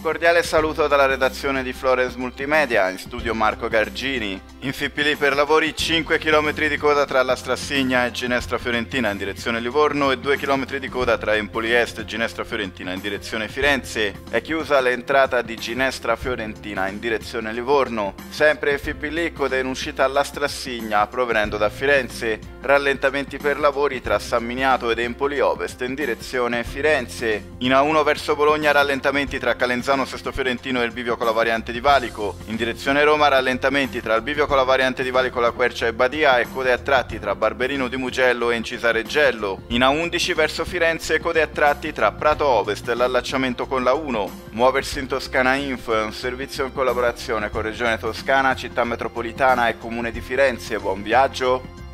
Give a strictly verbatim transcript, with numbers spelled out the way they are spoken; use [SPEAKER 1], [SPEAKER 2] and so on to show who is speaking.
[SPEAKER 1] cordiale saluto dalla redazione di Flores Multimedia, in studio Marco Gargini. In Fippili per lavori cinque chilometri di coda tra la Strassigna e Ginestra Fiorentina in direzione Livorno e due chilometri di coda tra Empoli Est e Ginestra Fiorentina in direzione Firenze. È chiusa l'entrata di Ginestra Fiorentina in direzione Livorno. Sempre in Fippili, coda in uscita alla Strassigna provenendo da Firenze. Rallentamenti per lavori tra San Miniato ed Empoli Ovest in direzione Firenze. In A uno verso Bologna rallentamenti tra Calenzano Sesto Fiorentino e il bivio con la variante di Valico. In direzione Roma rallentamenti tra il bivio con la variante di Valico La Quercia e Badia e code a tratti tra Barberino di Mugello e Incisareggello. In A undici verso Firenze code a tratti tra Prato Ovest e l'allacciamento con la uno. Muoversi in Toscana Info è un servizio in collaborazione con Regione Toscana, Città Metropolitana e Comune di Firenze. Buon viaggio!